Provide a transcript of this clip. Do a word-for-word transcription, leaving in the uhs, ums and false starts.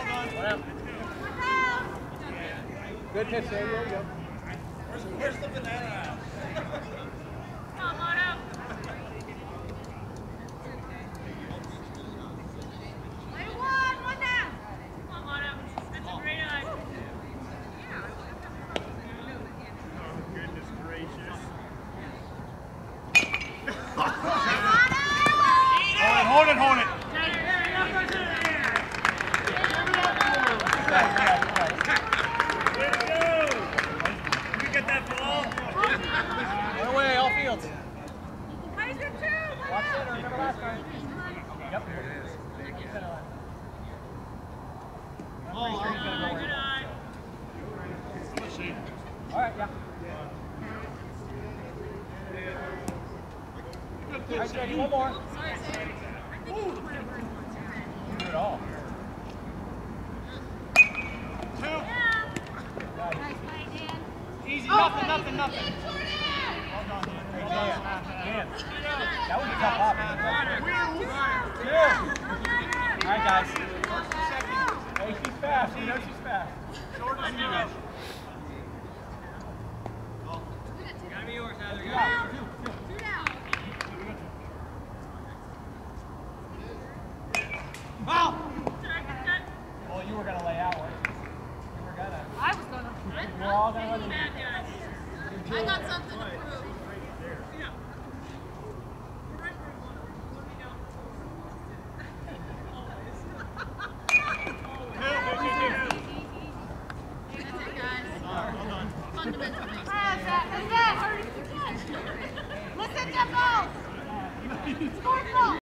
Good pitch there, there you go. Where's, where's the banana? Come on out. Play one, one down. Come on out. That's a great eye. Oh, goodness gracious. Hold it, hold it, hold it. Get that ball. One away, all fields. Watch it, Watch it, or remember last time. Yep. There it is. Thank you. Oh, good eye. All right, yeah. All right, Jenny, one more. Do it all. Two. Nice. Easy, nothing, nothing, nothing. Well done, Dan. Dan. That was a tough hop. Two. All right, guys. Hey, she's fast. You know she's fast. Short on you. Gotta be yours, Heather. Two, two. Two down. Foul! Well, you were going to lay out, weren't you? You were going to. I was gonna. You were all going to. I got something to prove. Fundamentally. How's that? How's that? Listen to both. Score ball.